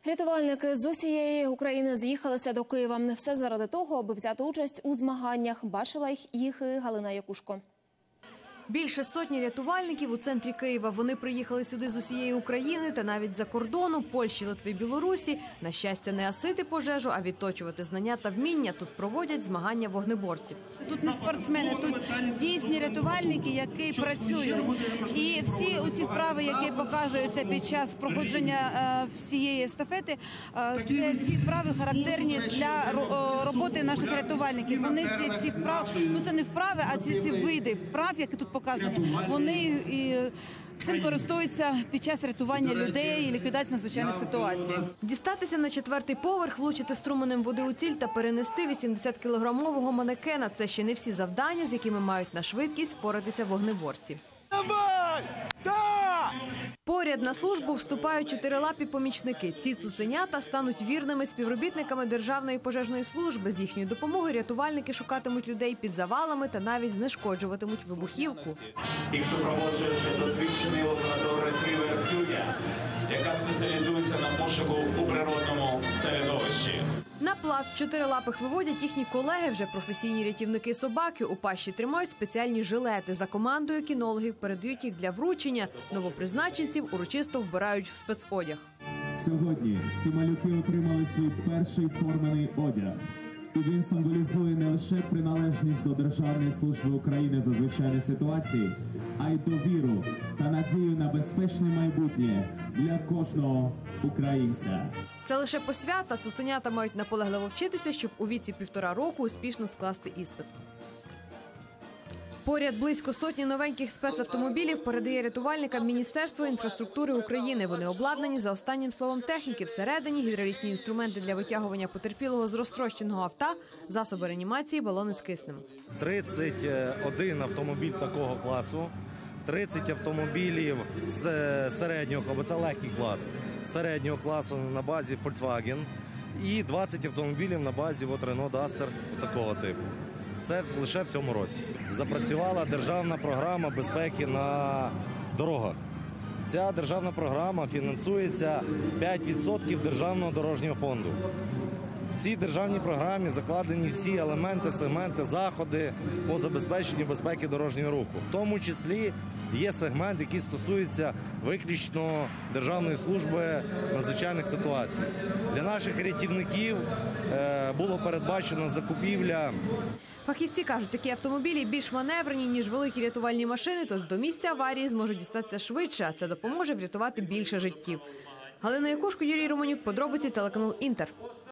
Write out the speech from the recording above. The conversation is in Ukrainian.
Рятувальники з усієї України з'їхалися до Києва. Все заради того, аби взяти участь у змаганнях. Бачила їх і Галина Якушко. Більше сотні рятувальників у центрі Києва. Вони приїхали сюди з усієї України та навіть за кордону – Польщі, Литви, Білорусі. На щастя, не гасити пожежу, а відточувати знання та вміння. Тут проводять змагання вогнеборців. Тут не спортсмени, тут дійсні рятувальники, які працюють. І всі ці вправи, які показуються під час проходження всієї естафети, це всі вправи характерні для роботи наших рятувальників. Вони всі ці вправи, це не вправи, а ці види вправ, які тут показані, вони цим користуються під час рятування людей і ліквідації надзвичайних ситуацій. Дістатися на 4-й поверх, влучити струменем води у ціль та перенести 80-кілограмового манекена – це ще не всі завдання, з якими мають на швидкість впоратися вогнеборці. Давай! Да! Поряд на службу вступають чотирилапі помічники. Ці цуценята стануть вірними співробітниками Державної пожежної служби. З їхньою допомогою рятувальники шукатимуть людей під завалами та навіть знешкоджуватимуть вибухівку. Їх супроводжує досвідчений лабораторний тренер Тюня, яка спеціалізується на пошуку у природному середовищі. На плац чотирилапих виводять їхні колеги, вже професійні рятівники-собаки. У пащі тримають спеціальні жилети. За командою кінологів передають їх для вручення. Новопризначенців урочисто вбирають в спецодяг. Сьогодні ці малюки отримали свій перший формений одяг. І він символізує не лише приналежність до Державної служби України з надзвичайних ситуацій, а й довіру та надію на безпечне майбутнє для кожного українця. Це лише посвята. Цуценята мають наполегливо вчитися, щоб у віці 1,5 року успішно скласти іспит. Поряд близько сотні новеньких спецавтомобілів передає рятувальникам Міністерство інфраструктури України. Вони обладнані за останнім словом техніки. Всередині гідравлічні інструменти для витягування потерпілого з розтрощеного авто, засоби реанімації, балони з киснем. 31 автомобіль такого класу, 30 автомобілів з середнього, бо це легкий клас, середнього класу на базі Volkswagen і 20 автомобілів на базі Renault Duster такого типу. Це лише в цьому році. Запрацювала державна програма безпеки на дорогах. Ця державна програма фінансується 5% Державного дорожнього фонду. В цій державній програмі закладені всі елементи, сегменти, заходи по забезпеченню безпеки дорожнього руху. В тому числі є сегмент, який стосується виключно Державної служби надзвичайних ситуацій. Для наших рятівників було передбачено закупівля. Фахівці кажуть, такі автомобілі більш маневрені, ніж великі рятувальні машини, тож до місця аварії зможуть дістатися швидше, а це допоможе врятувати більше життів. Галина Якушко, Юрій Романюк, подробиці, телеканал «Інтер».